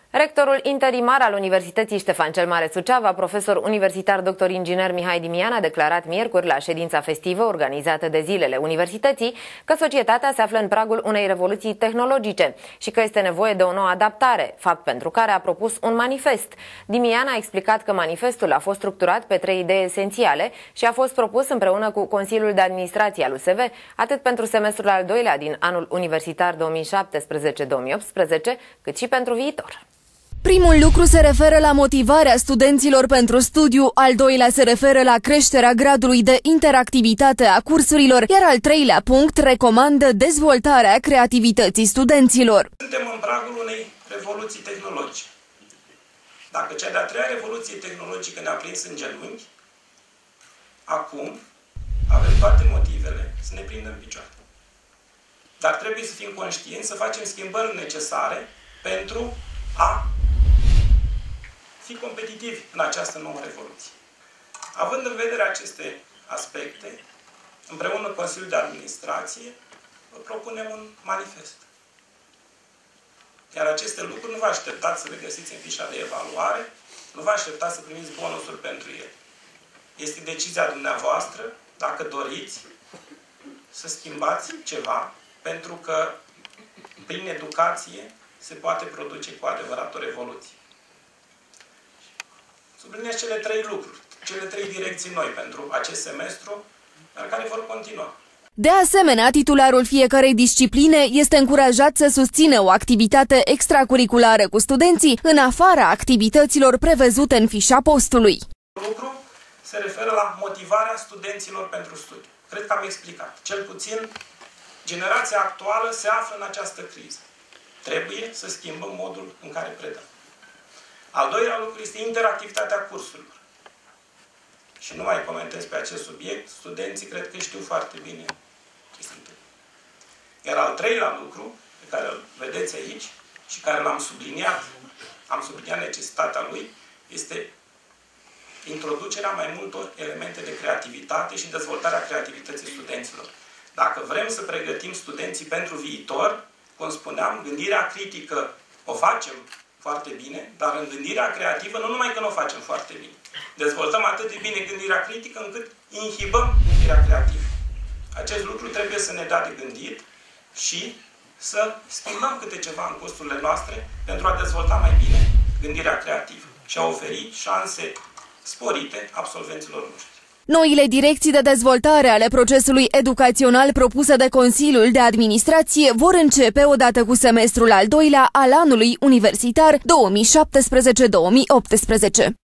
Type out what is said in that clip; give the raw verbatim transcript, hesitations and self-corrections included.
Rectorul interimar al Universității Ștefan cel Mare Suceava, profesor universitar doctor inginer Mihai Dimian, a declarat miercuri la ședința festivă organizată de zilele universității că societatea se află în pragul unei revoluții tehnologice și că este nevoie de o nouă adaptare, fapt pentru care a propus un manifest. Dimian a explicat că manifestul a fost structurat pe trei idei esențiale și a fost propus împreună cu Consiliul de Administrație al U S V, atât pentru semestrul al doilea din anul universitar două mii șaptesprezece două mii optsprezece, cât și pentru viitor. Primul lucru se referă la motivarea studenților pentru studiu, al doilea se referă la creșterea gradului de interactivitate a cursurilor, iar al treilea punct recomandă dezvoltarea creativității studenților. Suntem în pragul unei revoluții tehnologice. Dacă cea de-a treia revoluție tehnologică ne-a prins în genunchi, acum avem toate motivele să ne prindem în picioare. Dar trebuie să fim conștienți, să facem schimbări necesare pentru a fi competitivi în această nouă revoluție. Având în vedere aceste aspecte, împreună cu Consiliul de Administrație, vă propunem un manifest. Iar aceste lucruri nu vă așteptați să le găsiți în fișa de evaluare, nu vă așteptați să primiți bonusuri pentru ele. Este decizia dumneavoastră, dacă doriți să schimbați ceva, pentru că prin educație se poate produce cu adevărat o revoluție. Subliniez cele trei lucruri, cele trei direcții noi pentru acest semestru, dar care vor continua. De asemenea, titularul fiecărei discipline este încurajat să susțină o activitate extracurriculară cu studenții în afara activităților prevăzute în fișa postului. Lucru se referă la motivarea studenților pentru studiu. Cred că am explicat. Cel puțin, generația actuală se află în această criză. Trebuie să schimbăm modul în care predăm. Al doilea lucru este interactivitatea cursurilor. Și nu mai comentez pe acest subiect, studenții cred că știu foarte bine ce se întâmplă. Iar al treilea lucru, pe care îl vedeți aici și care l-am subliniat, am subliniat necesitatea lui, este introducerea mai multor elemente de creativitate și dezvoltarea creativității studenților. Dacă vrem să pregătim studenții pentru viitor, cum spuneam, gândirea critică o facem foarte bine, dar în gândirea creativă nu numai că nu o facem foarte bine. Dezvoltăm atât de bine gândirea critică încât inhibăm gândirea creativă. Acest lucru trebuie să ne dea de gândit și să schimbăm câte ceva în cursurile noastre pentru a dezvolta mai bine gândirea creativă și a oferi șanse sporite absolvenților noștri. Noile direcții de dezvoltare ale procesului educațional propuse de Consiliul de Administrație vor începe odată cu semestrul al doilea al anului universitar două mii șaptesprezece două mii optsprezece.